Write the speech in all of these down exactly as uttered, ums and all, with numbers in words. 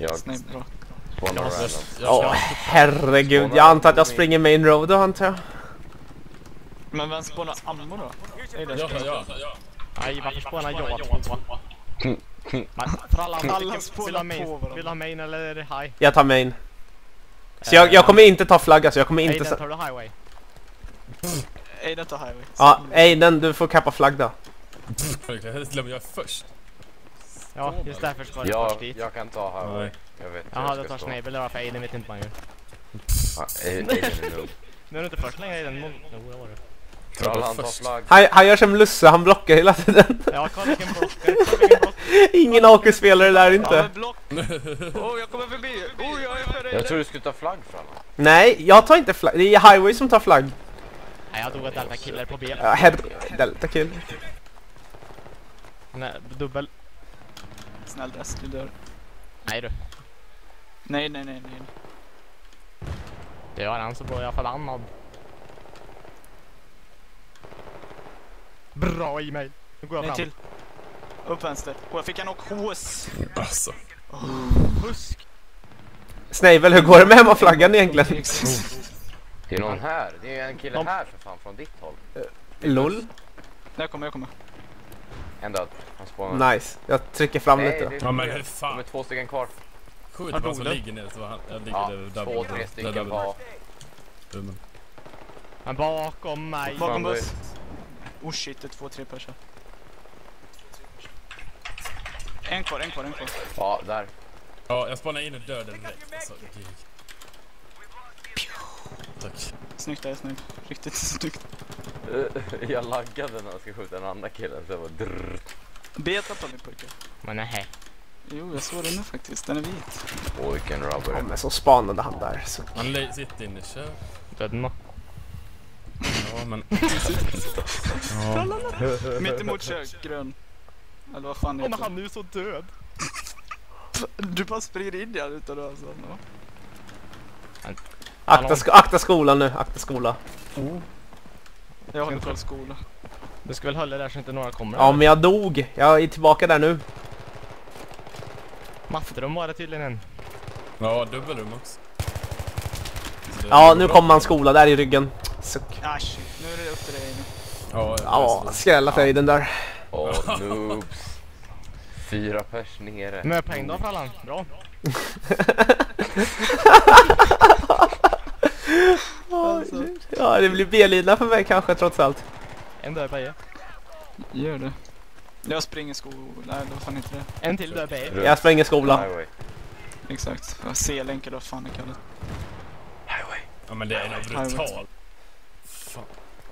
Jag Snäpp bra. spånar random. Åh, herregud. Jag antar att jag springer main road då, antar jag. Men vem spånar ammo då? Är det Ja, ja, ja. Nej, varför spånar jag två? Frallan, vill ha main, vill ha main eller high? Jag tar main. Så jag, jag kommer inte ta flagga, så jag kommer inte... Aiden, tar du highway? Aiden tar highway. Ja, Aiden, du får kappa flagg då. Helst lämnar jag först. Ja, just därför ska du Ja, först dit. jag kan ta här. Nej. Jag vet. Jaha, du tar Snabel, varför Aiden vet inte vad han gör. Ja, Aiden är nog. Nu är du inte först längre Aiden. Jo, det var du. Frallan tar flagg. Han, han gör som Lusse, han blockar hela tiden. Ja, kolla vilken block. Kolla vilken block. Ingen A Q-spelare där Ja, inte. men block! Åh, oh, jag kommer förbi! Oh, jag är för dig! Jag tror du skulle ta flagg, Frallan. Nej, jag tar inte flagg. Det är Highway som tar flagg. Nej, jag tog ett delta killer på B. Ja, head, delta kill. Nej, dubbel. Snäll dress, du dör. Nej du. Nej, nej, nej, nej. Det gör han så blir jag förbannad. Bra i mig. Nu går jag Nej, fram. till. Upp vänster. Och jag fick en och H S. Alltså. Fusk. Snavel, hur går det med hemmaflaggan egentligen? Det är någon här. Det är en kille Någon- här för fan från ditt håll. Lol. Där kommer jag kommer. En död. Han spånar. Nice. Jag trycker fram Nej, lite. det är Ja, men hur De fan. är två stycken kvar. Skjut Var på han som dog ligger ner. Så han, jag ligger Ja, där. två, tre stycken var. Rummen. Men bakom mig. Bakom Fan, det- buss. Oh shit, det är två, tre personer. En kvar, en kvar, en kvar. Ja, där. Ja, jag spanar in och dör den direkt. Alltså, gig. Tack. Snyggt där, snyggt. Riktigt snyggt. Jag laggade när jag ska skjuta en annan kille. Så jag var drrrr. Beta på min pojke. Men nej. Jo, jag såg den nu faktiskt. Den är vit. Åh, vilken Ja, rubber. men så spanade han där. Så. Han le- sitter inne. Kör. Döden då. Ja, men... Ja. Mitt emot kök, grön. Eller vad fan Åh, men heter han är ju så död. det? Du bara springer in där utan att alltså. Ja. Akta, sk akta skolan nu, akta skola. Jag håller koll skola. Du ska väl hålla där så inte några kommer. Ja, men jag dog. Jag är tillbaka där nu. Maftrum var det tydligen en. Ja, dubbelrum också. Det- Ja, nu kommer man skola där i ryggen. Suck. Ah shit, nu är det upp till dig nu. Ja, Ja, skrälla för den där. Åh, noobs. Fyra pers nere. Men jag poäng då Frallan. Bra. Alltså, Ja, det blir B-lina för mig kanske trots allt. En död B. gör det. Jag springer sko... Nej, det var fan inte det. En till död B. Jag spränger skola. Highway. Exakt. C-länk eller vad fan det kallas. Highway. Ja, men det är nog brutal. Fan.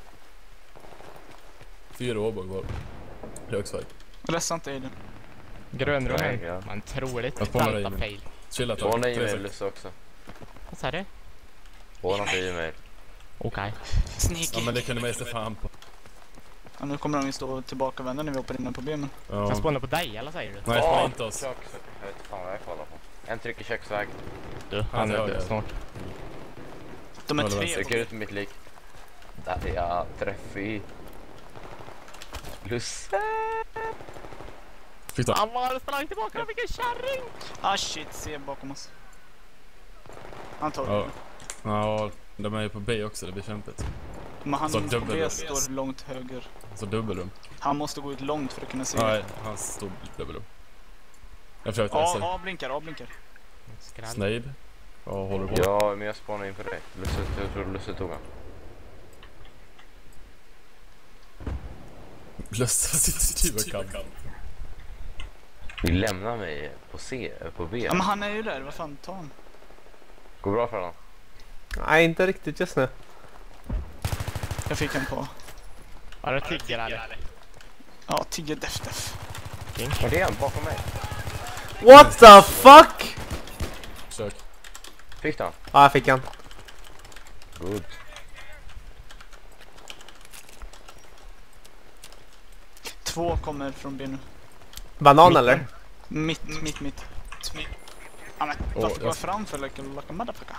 Fyra åbor kvar. Högsväg. Ledsa inte Aiden. Grönrummen. Nej, ja. Man tror det. Jag spånar Delta in. fail. Chilla Två tack. nej Tre med sek. Lusse också. Vad sa du? Båda till e-mail. Okej. Sneaky. Ja, men det kunde man ju se fan på. Ja, nu kommer de ju stå tillbaka vända när vi hoppar in på B. Men... Ja. Jag spånar på dig, eller säger du? Nej, spana inte oss. Köks... Jag vet inte fan vad jag kollar på. En trycker köksväg. Du, han Ja, är det död är- snart. De är Ja, det var tre. Trycker ut mitt lik. Där är jag. Träff i. Lusse. Fick ta. Han var sprang tillbaka, vilken kärring! Ah shit, C bakom oss. Han tar Ja. det. Ja, de är ju på B också, det blir kämpigt. Men han Så på dubbel B då. står långt höger. Så dubbelrum. Han måste gå ut långt för att kunna se. Nej, han stod dubbelrum. Jag försökte A, läsa. A blinkar, A blinkar. Skräll. Snape. Ja, håller på. Ja, men jag spanar in för dig. Lusse, jag tror Lusse tog han. Lusse sitter i kan. Vi lämnar mig på C, på B. Ja men han är ju där, vad fan, ta han. Går bra för honom. Nej, inte riktigt just nu. Jag fick en på. Var det tigger eller? Ja, tio def def. Och det är han bakom mig. What the fuck? Försök. Fick du han? Ja, jag fick han. Good. Två kommer från B nu. Banan eller? Mitt, mitt, mitt. Ja men, Åh, varför går jag jag- framför like a, like a motherfucker?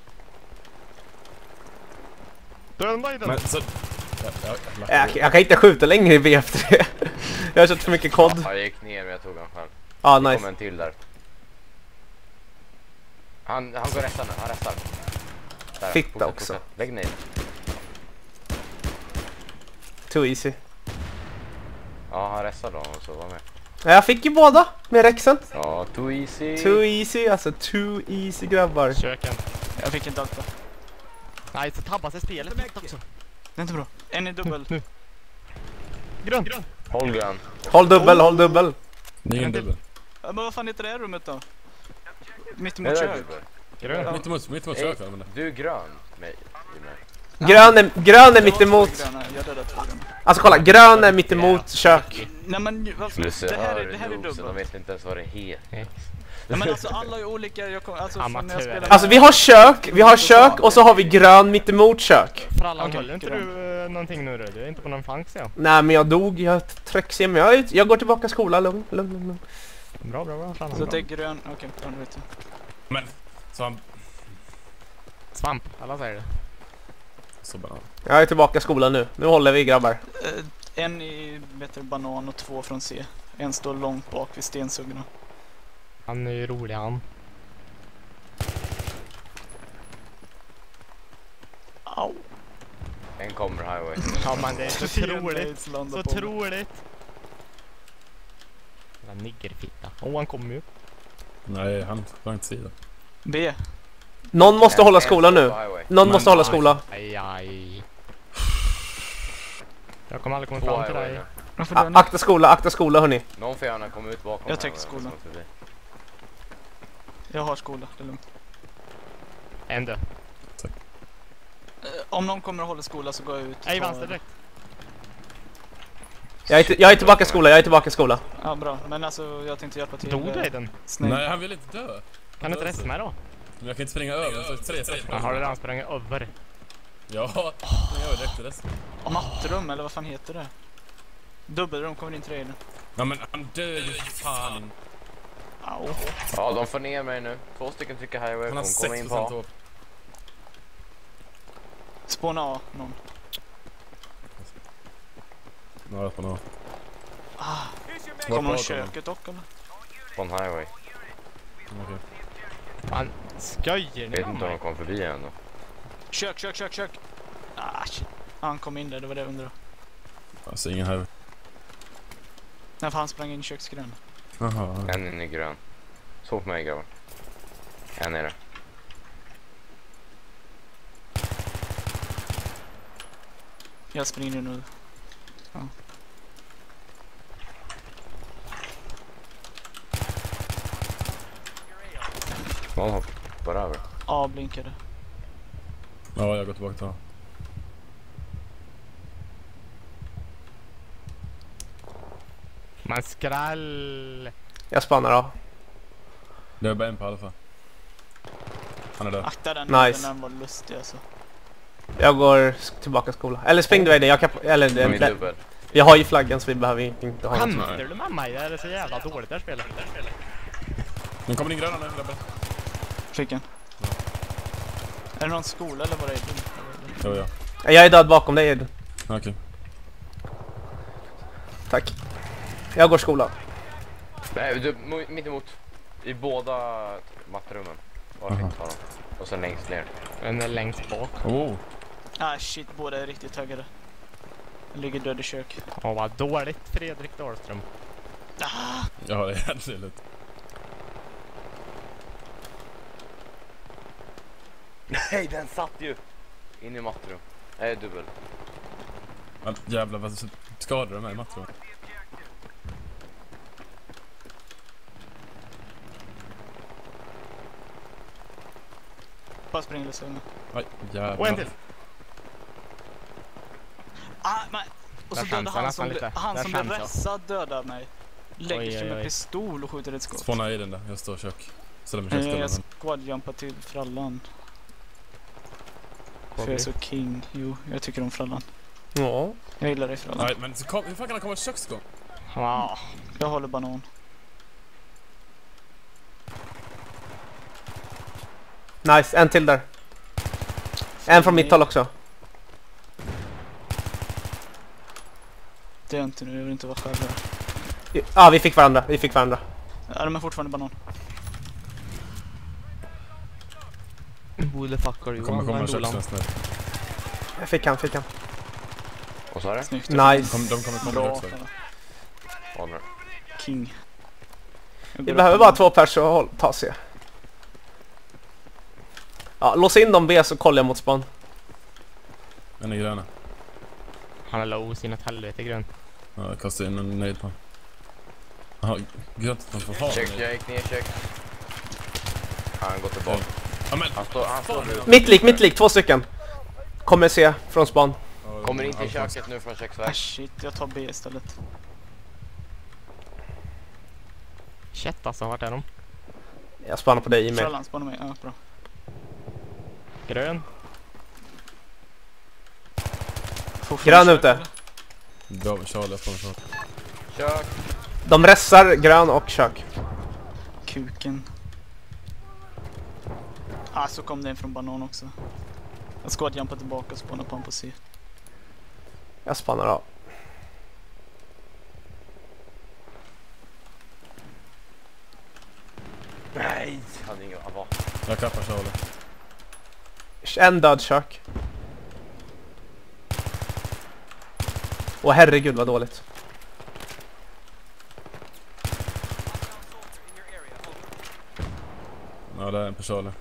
Döda i den! Men så... Ja, ja, ja, Jag, jag kan inte skjuta längre i B efter det. Jag har kört för mycket kod. Ja, jag gick ner men jag tog han själv. Ja, Det kom nice. en till där. Han, han går restar nu, han restar. Där, Fitta fortsätt, också. fortsätt. Lägg ner. Too easy. Ja, han restar då och så var med. Ja, jag fick ju båda med Rexen. Ja, too easy. Too easy, alltså too easy grabbar. Köken. Jag fick inte allt då. Nej, så tabbas det spelet lite också. Det är inte bra. En i dubbel. Nu. Grön. Grön. Håll grön. Håll dubbel, håll dubbel. Det är ingen dubbel. Ja, men vad fan heter det här rummet då? Mitt Det emot där kök. dubbel. Grön. Mitt emot, mitt emot Ey, köket. men- du är grön. Mig. Grön är, grön är Det mitt var två emot. gröna, jag dödade två gröna. Alltså kolla, grön är mitt emot kök. Nej men varför? Lusse Det här är, hör det här är noobsen, de dubbel. vet inte ens vad det heter. Ja, men alltså alla är olika, jag kom, alltså från när jag Amatör. spelade... Alltså vi har kök, vi har kök och så har vi grön mitt emot kök. Frallan, Okej, håller inte grön. du uh, någonting nu då? Du är inte på någon fanks, ja. Nej men jag dog, jag trycks men jag, jag går tillbaka till skolan, lugn, lugn, lugn. Bra, bra, bra. Frallan. Så det är grön, okej, ja, nu vet jag. Men, så han... Svamp, alla säger det. Så bara... Jag är tillbaka i skolan nu, nu håller vi grabbar. Eh, en i bättre banan och två från C. En står långt bak vid stensuggorna. Han är ju rolig han. Au. En kommer highway. Ja men det är så troligt. Teammates landar Så på mig. troligt. Den niggerfitta. Åh, oh, han kommer ju. Nej, han var inte sida. B. Någon måste En- hålla en skolan står nu. på highway. Någon Men- måste hålla skolan. Aj, aj. Jag kommer aldrig komma Två fram till highway dig. nu. Varför A- dör ni? akta skola, akta skola hörni. Någon får gärna komma ut bakom. Jag täcker highway, skolan. så förbi. Jag har skola, det är lugnt. En dö. Eh, om någon kommer och håller skola så går jag ut. Nej, tar- vänster direkt. Jag är, till- jag är tillbaka i skolan, jag är tillbaka i skolan. Ja, bra. Men alltså, jag tänkte hjälpa till. Dog eh, du i den? Snake. Nej, han vill inte dö. Kan du inte resta med då? Men jag kan inte springa över, så tre steg. Han har redan sprungit över. Ja, springa över direkt till resten. Mattrum, eller vad fan heter det? Dubbelrum, kommer in trailern. Ja men han dör ju fan. Au. Ja, de får ner mig nu. Två stycken trycker highway. Han har De kommer sex in procent på. hopp. Spåna A, någon. Ja, på nå. Ah, Vart kommer var de de? köket dock eller? På en highway. Okej. Han skojar Jag ni vet med inte om de mig? kom förbi än då. Kök, kök, kök, kök. Ah, shit. Han kom in där, det var det jag undrade. Alltså ingen här. Nej, för han sprang in i köksgränden. Jaha. En inne i grön. Så på mig grabbar. En är det. Jag springer nu. Någon hoppar över. A blinkade. Ja, jag går tillbaka till honom. Man skrall. Jag spanar av. Det är bara en på alfa. Han är död. Akta den, Nice. den var lustig alltså. Jag går tillbaka i skolan. Eller spring du Aiden, jag kan... Eller De är det, dubbel. vi har ju flaggan så vi behöver inte ha något. Skämtar du med mig? Det är så jävla dåligt det här spelet. Nu kommer din gröna nu, grabbar. Fick en. Är det någon skola eller var det? Jo, ja. Jag är död bakom dig Aiden. Okej. Tack. Jag går skolan. Nej, du, mo- mitt emot. I båda mattrummen. Varför Aha. inte ta dem? Och sen längst ner. Den är längst bak. Oh. Ah shit, båda är riktigt taggade. Jag ligger död i kök. Åh, vad dåligt Fredrik Dahlström. Ah, Ja, det är helt lite. Nej, den satt ju! In i mattrum. Nej, dubbel. Men jävlar, vad skadar du mig i matchen? bara spring eller så. Aj, jävlar. Och en till. Ah, men... Och så Där dödade skäms jag han som, nästan ble, lite. han Där som blev skäms jag. vässad dödade mig. Lägger Oj, sig oj, med oj. pistol och skjuter ett skott. Spåna i den där, jag står i kök. Ställer mig i Eh, köksstolen. Jag squadjumpar till frallan. För jag är så king. Jo, jag tycker om frallan. Ja. Jag gillar dig frallan. Nej, men så kom, hur fan kan han komma i köksgång? Ja. Jag håller banan. Nice, en till där. En från mitt håll också. Det är inte nu, jag vill inte vara själv här. Ja, ah, vi fick varandra, vi fick varandra. Ja, de är fortfarande banan. Motherfucker, Det Johan. kommer komma en vad är Lolan? köksnäst nu. Jag fick han, fick han. Och så är det? Snyggt. Nice. Kom, de kommer komma Bra. också. Honor. King. Jag Vi går behöver upp bara en- två pers och håll- ta C. Ja, lås in dem B så kollar jag mot span. En är gröna. Han är low sin ett helvete grön. Ja, jag kastar in en nöjd på. Jaha, grönt att man får ha Check, den. jag gick ner, check. Han går tillbaka. Ja, men... Han står, han står nu. Mittlik, mittlik, två stycken. Kommer C från span. Kommer in till Alfons. köket nu från Ah köksväg. shit, jag tar B istället. Shit alltså, vart är de? Jag spanar på dig, Emil. Frallan, spana mig. Ja, bra. Grön. Fortfarande Grön kök, ute. eller? Bra, Charlie, jag får en shot. Kök. De ressar grön och kök. Kuken. Ah, så kom det en från banan också. Jag ska jumpa tillbaka och spana på en på C. Jag spanar av. Nej. Han hade ingen, han var. Jag kappar Charlie. En död kök. Åh herregud vad dåligt. Ja, det är en på Charlie.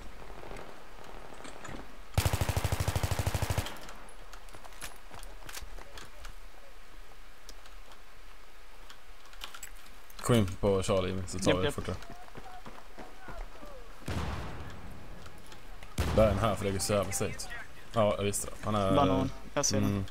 Kom in på Charlie så tar Japp, vi japp. fortare. Det är en här för det är så jävla segt. Ja, jag visste det. Han är... Banan. Jag ser den. Mm.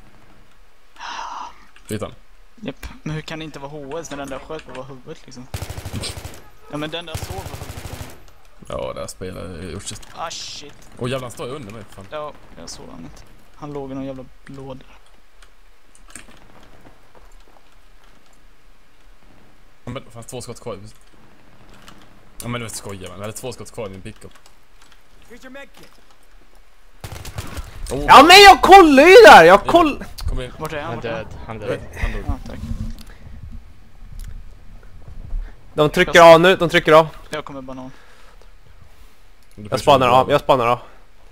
Titta. Japp. Men hur kan det inte vara H S när den där sköt på huvudet liksom? Ja men den där såg på huvudet. Ja, det här spelar är gjort sitt. Ah shit. Åh jävlar, han står ju under mig. Fan. Ja, jag såg han inte. Han låg i någon jävla låda. Ja, men det fanns två skott kvar. Ja, men det var skoja, men det hade två skott kvar i min pick-up. Oh, Ja men jag kollar ju där! Jag koll... kom in. Vart är han? Han är Vart är han? död. Han är död. Han dog. Ja, tack. De trycker av nu, de trycker av. Jag kommer banan. Du Jag spanar av, jag spanar av.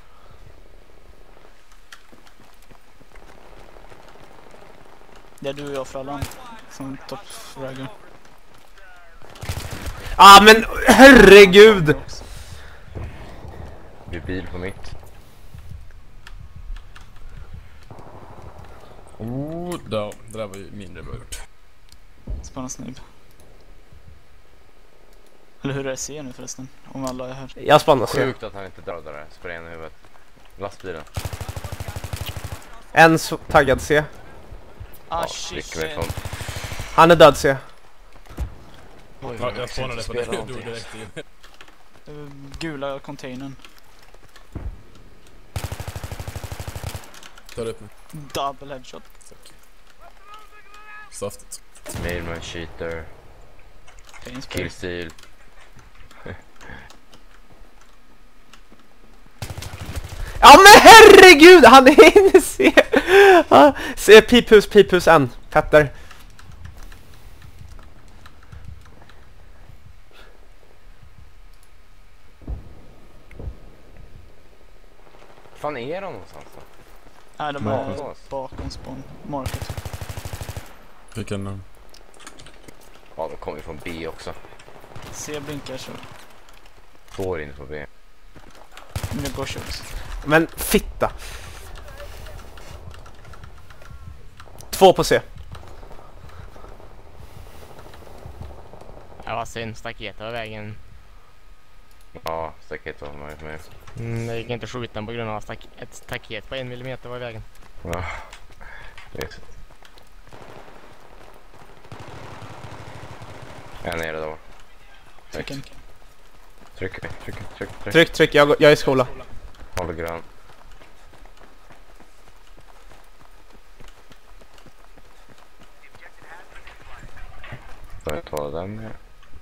Det är du och jag Frallan. Som toppfraggar. Ah men herregud! Det är bil på mitt. Oh, det, det där var ju mindre bra gjort. Spana snibb. Eller hur är det C nu förresten? Om alla är här. Jag spanar C. Sjukt att han inte dödade det. Sprayen i huvudet. Lastbilen. En så- taggad C. Ah Ja, shit. gick mig från. Han är död C. Oj, Ja, jag spanade på det. spela Jag dog någonting. direkt i. Uh, gula containern. Tar upp mig. Double headshot. Saftigt. Mailman, cheater, Painspray. killsteal. Ja men herregud! Han är inne i C. Ah, C, piphus, piphus en. Petter. Fan är de någonstans då? Nej, de Ja. är bakom spawn. Market. Fick en... um, Ja, de kommer från B också. C blinkar så. Två in på B. Nu går köks. Men fitta. Två på C. Jag var synd, staket över vägen. Ja, staket var man ju med. Mm, jag gick inte skjuta den på grund av stack ett staket på en millimeter var i vägen. Ja, vet. Jag är nere då. Tryck, Vilken? tryck, tryck, tryck, tryck. Tryck, tryck. Jag, jag är i skola. Håller grön. Får jag ta den här?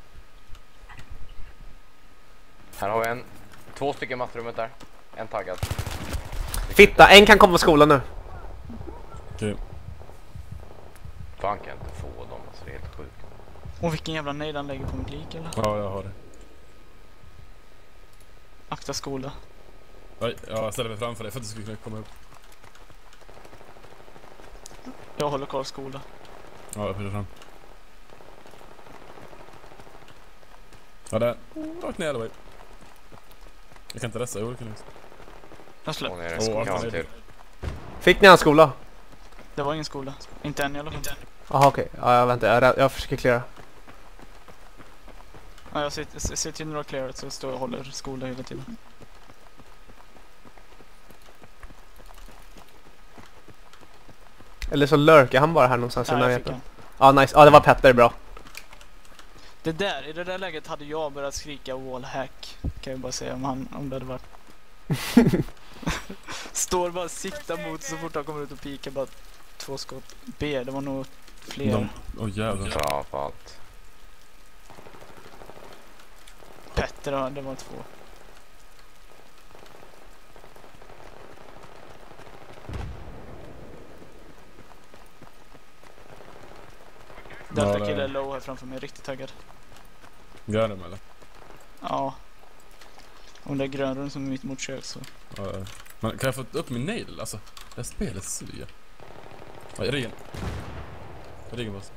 Här har vi en. Två stycken i mattrummet där. En taggad. Fitta, en kan komma på skolan nu. Okej. Fan kan jag inte få dem, alltså det är helt sjukt. Och vilken jävla nej han lägger på mitt lik eller? Ja, jag har det. Akta skola. Oj, jag ställer mig framför dig för att du skulle kunna komma upp. Jag håller kvar skola. Ja, jag pushar fram. Ja, där. Oh, rakt ner eller vad? Jag kan inte resta, jo det kan jag. Jag släpp. Hon är Åh, en han skam är- till. Fick ni hans skola? Det var ingen skola. Inte än i alla fall. Jaha okej, ja, jag väntar, jag, jag försöker klara. Ja, jag sitter, jag sitter när du har clearat så står jag och håller skola hela tiden. Eller så lurkar han bara här någonstans i Ja, jag fick närheten. han. Ja nice, ja det var Petter, bra. Det där, i det där läget hade jag börjat skrika wallhack. Kan jag bara säga om, han, om det hade varit. Står bara sikta mot så fort han kommer ut och pikar bara två skott. B, det var nog fler. De... Åh oh, jävlar. Bra för allt. Petter, ja, det var två. Delta det- kille är low här framför mig, riktigt taggad. Gör de eller? Ja. Om det är grönrum som är mitt mot kök så. Ja, ja. Men kan jag få upp min nail? Alltså, det här spelet suger. Ja, i ryggen. I ryggen boss.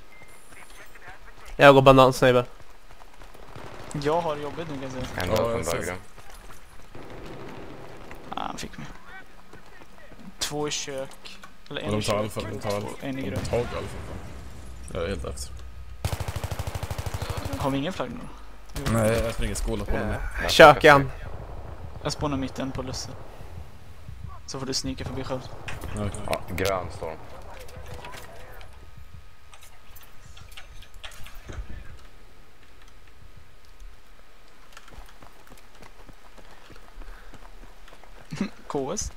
Jag går banan snabel. Jag har jobbet nu kan jag säga. En Ja, död jag från ser. bögren. Ah, han fick mig. Två i kök. Eller en Ja, i de tar kök. alfa, de tar alfa. och en i De grön. tar alfa. Jag är helt efter. Har vi ingen flagg nu? Jo. Nej, jag springer skola på den. Kök igen. Jag spånar mitten på Lusse. Så får du snika förbi själv. Ja, okej. Ja, grön storm. K S.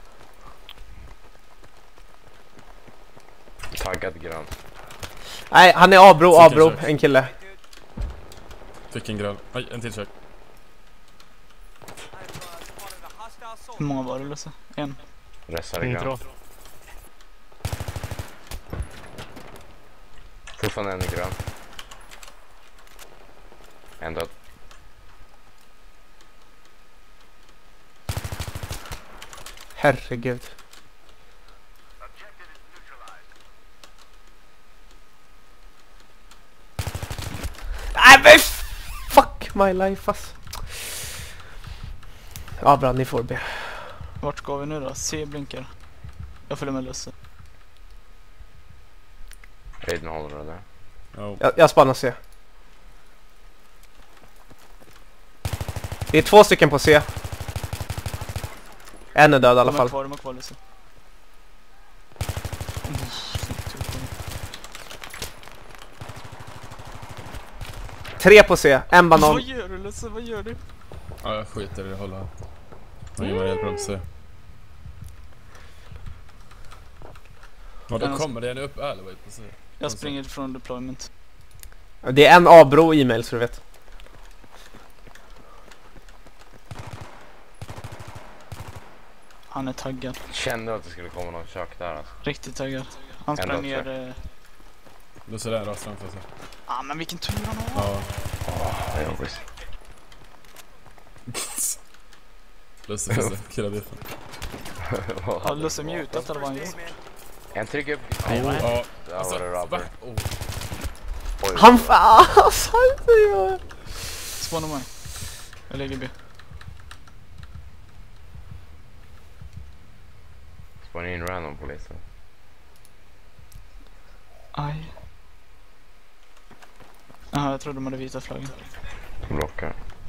Taggad grön. Nej, han är A-bro, Sitter A-bro, kök. en kille. Fick en grön. Aj, en till kök. Hur många var det Lusse? En. Restar i Inte grön. då. Fortfarande en i grön. En död. Herregud. Nej men fuck my life ass. Ja bra, ni får be. Vart ska vi nu då? C blinkar. Jag följer med Lusse. Raiden håller det där. Ja. Jag, jag spanar C. Det är två stycken på C. En är död i alla De är fall. kvar, de är kvar Lusse. Tre på C, en banan. Vad gör du Lusse? Vad gör du? Ja, jag skiter i det. Hålla. Jag ger mig hjälp dem se. Ja, då kommer det en upp alleyway på sig. Jag springer från deployment. Det är en A-bro e-mail så du vet. Han är taggad. Kände att det skulle komma någon kök där alltså. Riktigt taggad. Han sprang Ändå ner... Eh... Du ser den rakt framför sig. Ah, men vilken tur han har! Ja. Åh, det är jobbigt. Lusse, Lusse. Killa biffen. Har Lusse mutat eller vad han gjort? En tryck upp. Oh, ja. Där Alltså, var det rubber. va? Oh. Oj. Han fan, jag. Spåna mig. Jag lägger B. Spåna in random polisen. Aj. Jaha, jag trodde de hade vita flaggan. Blockar.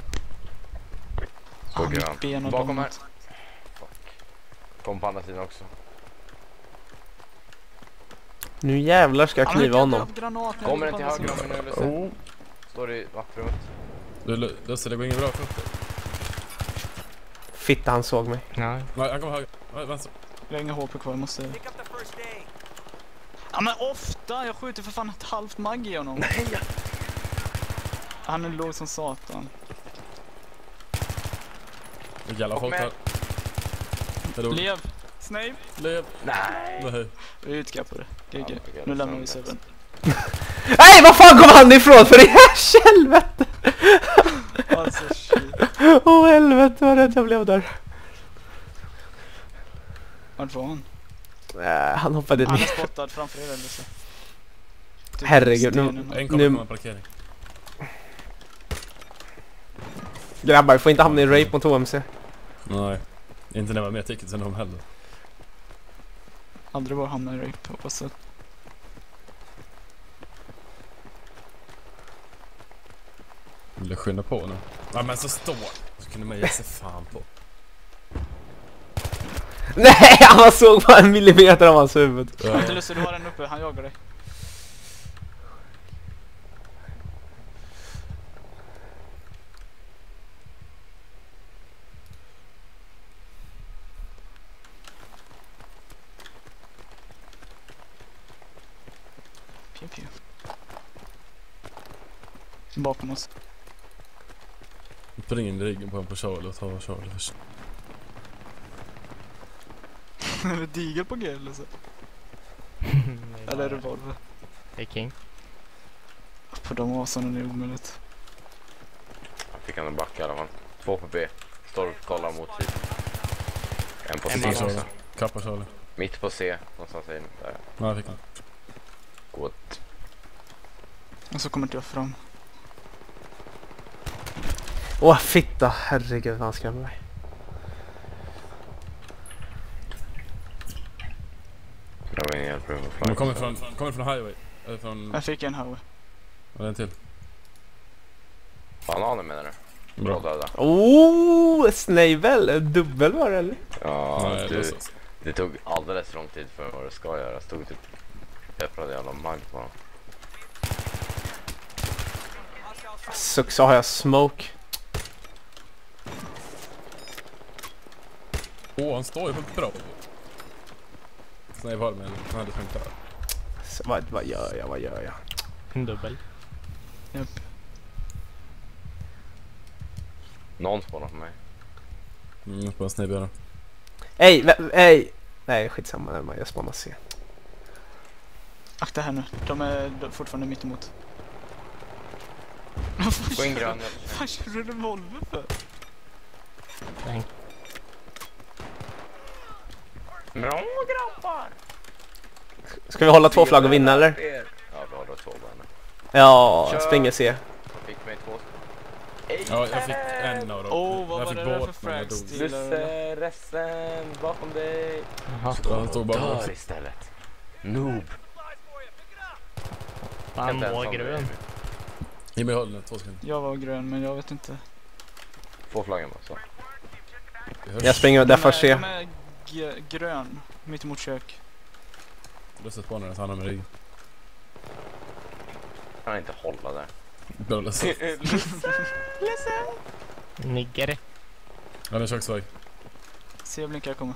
Så Ah, mitt grön. ben har Bakom här. domnat. Kom på andra sidan också. Nu jävlar ska jag Ah, men kniva jag honom. gav granat när jag Kommer låg den på till andra höger sidan. om nu Lusse? Oh. Står i vattenrummet. Du, Lu- Lusse, det går ingen bra för upp. Fitta, han såg mig. Nej. Nej, han kommer höger. Nej, vänster. Jag har inga H P kvar, jag måste... Ja men ofta! Jag skjuter för fan ett halvt mag i honom. Nej! Han är låg som satan. Det jävla Och folk med. här. Det dog. Lev! Snape! Lev. Nej! Nej. Vi är utkappade. G G. Ja, Nu lämnar vi servern. Nej, vad fan kom han ifrån för det här helvete? Alltså shit. Åh oh, helvete vad rädd jag blev där. Vart var han? Äh, han hoppade Han är ner. spottad framför er eller så. Typ Herregud, nu- stenen. En kommer Nu- på en parkering. Grabbar, vi får inte hamna i rape mot H M C. Nej. Inte när jag var med ticket sen de heller. Aldrig bara hamna i rape, hoppas att. Vill du skynda på nu? Ja men så står. Så kunde man ge sig fan på. Nej, han såg bara en millimeter av hans huvud. Ja. Inte lustigt, du har den uppe, han jagar dig. Pew, pew. Bakom oss. Spring in i ryggen på en på Charlie och ta Charlie först. Är det digel på G eller så? Eller är det revolver? Det är king. På de asen är det omöjligt. Jag fick han en back i alla fall. Två på B. Står och kollar mot hit. En på En C på också. Charlie. Kappa Charlie. Mitt på C. Någonstans in. Där. Ja, jag fick han. Gott. Och så kommer inte jag fram. Åh, fitta. Herregud, vad han skrämmer mig. Det var ingen hjälp. De kommer från, kommer från highway. Eller från... Jag fick en highway. Vad är en till? Bananer menar du? Bra Bra. döda. Oh, snavel. Dubbel var det, eller? Ja, Nej, du, låtsas. det tog alldeles för lång tid för vad det ska göra. Stod typ öppnade jävla mind på honom. Suck, så har jag smoke. Åh, han står ju på bra. Snäv har men han hade tänkt där. Så, vad, vad gör jag, vad gör jag? En dubbel. Japp. Någon spånar på mig. Mm, på en snäbbjörn. Ej, vä- ej. Nej, skitsamma. Nej, jag spanar C. Akta här nu, de är de- fortfarande mitt emot. Gå in grön. Vad kör du revolver för? Nej. Bra grabbar! Ska vi hålla två flagg och vinna, eller? Ja, vi håller två bara nu. Ja, Kör. springer C. Jag fick mig två. Ja, jag fick en av dem. Åh, vad jag var fick det där båda, för men jag frags dog. till? Lusse, resten, bakom dig. Jaha. Ja, han stod bara Dör också. istället. Noob. Han Inte ens var som grön. du. Ge mig håll nu, två sekunder. Jag var grön, men jag vet inte. Två flaggen bara så. Det hörs. Jag springer där för C. De är g- grön, mitt emot kök. Lustigt spanar att han har med ryggen. Kan inte hålla där. Bra lustigt. Nigger. Han är köksväg. Se blinkar jag kommer.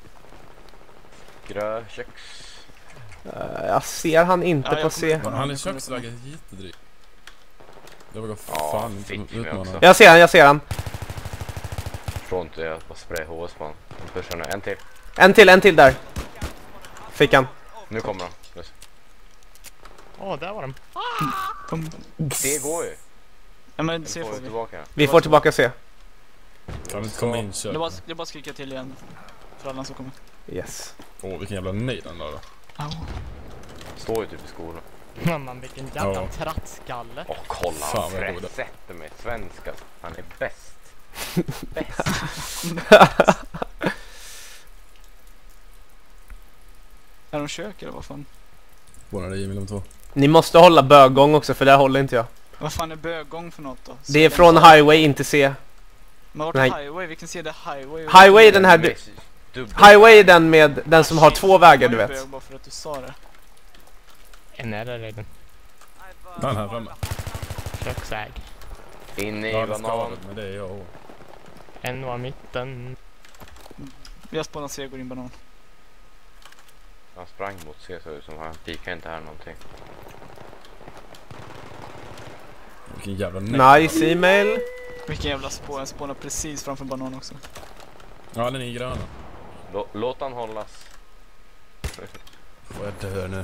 Grö, köks. Uh, jag ser han inte Ja, på jag C. kommer- Han är köksväg är jättedryg. Det var Ja, fan inte fick mig utmana. också. Jag ser han, jag ser han. Tror inte jag bara spray H S på honom. Pushar nu. En till. En till, en till där. Fick han. Nu kommer han. Just. Åh, där var de. Kom. Det går ju. Ja men Nu se får får vi vi. tillbaka. Vi får tillbaka C. Kan vi inte komma in Det kök? är bara, det är bara skrika till igen. För alla som kommer. Yes. Åh, vilken jävla nej den där då. Au. Står ju typ i skolan. Mamma, vilken jävla Ja. trattskalle. Åh, kolla. Fan, Han vad jag gjorde. sätter mig. Svenska. Han är bäst. Bäst. Är de kök eller vad fan? Båda det är Jimmy de två. Ni måste hålla böggång också, för där håller inte jag. Vad fan är böggång för något då? Så Det är den- från highway, inte C. Men vart Nej. är highway? Vilken sida är highway? Highway är den här... Du, Dubbel. highway är den med den som har två vägar, du Jag vet. bög bara för att du sa det. En är det redan. Den här framme. Köksäg. In i Ja, det banan. skadade, men det är jag. också. En var mitten. Jag spånar C, går in banan. Han sprang mot C så ut som han pikar inte här någonting. Vilken jävla nej. Nice e-mail. Vilken jävla spår, jag spånar precis framför banan också. Ja, den är gröna. Lå- Låt han hållas. Får jag dö nu?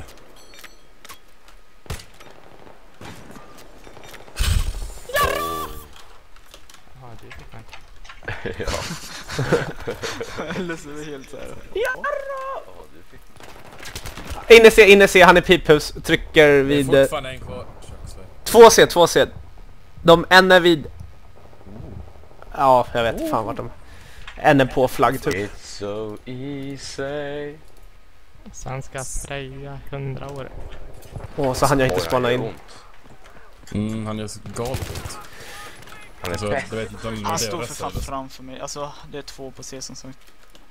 Ja, du fick mig. Ja. Eller så är det helt såhär. Åh, du fick... Inne C, inne C, han är piphus. Trycker Det är vid... eh, fortfarande en kvar. Köksväg. två C, två C. De, en är vid... Ja, jag vet fan vart de... En är på flagg typ. It's so easy. Svenska Freja hundra år. Åh, så han jag inte Oj, spana han gör in. ont. Mm, han gör så galet ut. Han är Alltså, spett. du vet inte om det Han är står för resten fan eller- framför mig. Alltså, det är två på C som sagt.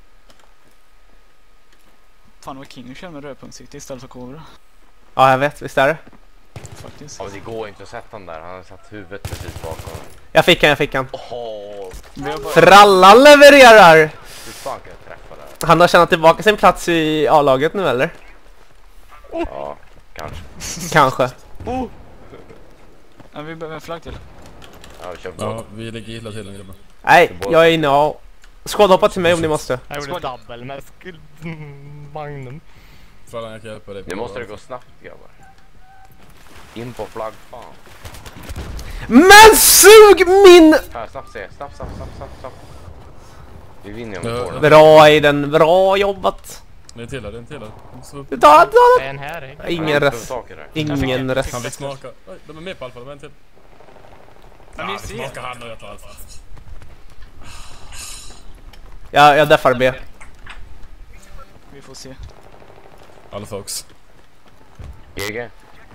Fan vad King kör med rödpunktssikte istället för kobra. Ja, jag vet, visst är det. Faktiskt. Ja, men det går inte att sätta han där. Han har satt huvudet precis bakom. Jag fick han, jag fick han. Åh, Vi har bara... Frallan levererar! hur fan kan jag träffa där? Han har tjänat tillbaka sin plats i A-laget nu eller? Ja, kanske. Kanske. Ja, vi behöver en flagg till. Ja, vi kör på. Ja, vi ligger illa till den grabben. Nej, jag är inne och... Skåd, hoppa till mig om ni måste. Jag gjorde double med skuld... Magnum. Frallan, jag kan hjälpa dig. Nu måste det gå snabbt, grabbar. In på flagg, fan. Men sug min... Här, snabbt se. Snabbt, snabbt, snabbt, snabbt, snabbt. Vi vinner om vi Ja, får den. Bra Aiden, bra jobbat. Det är en till här, det är en till här. Så- Ta, ta, Det är en här. eh. ta. Ingen Ja, rest. saker där. Ingen rest. Han fick smaka. Oj, de är med på alfa, de är en till. Men Ja, ni vi ser. smakar han och jag tar alfa. Ja, jag deffar B. Vi får se. Alla folks. G G.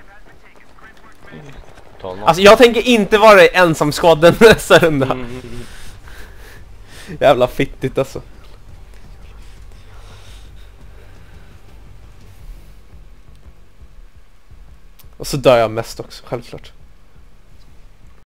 tolv noll. Alltså jag tänker inte vara ensam skåden nästa runda. Mm. Jävla fittigt alltså. Och så dör jag mest också, självklart.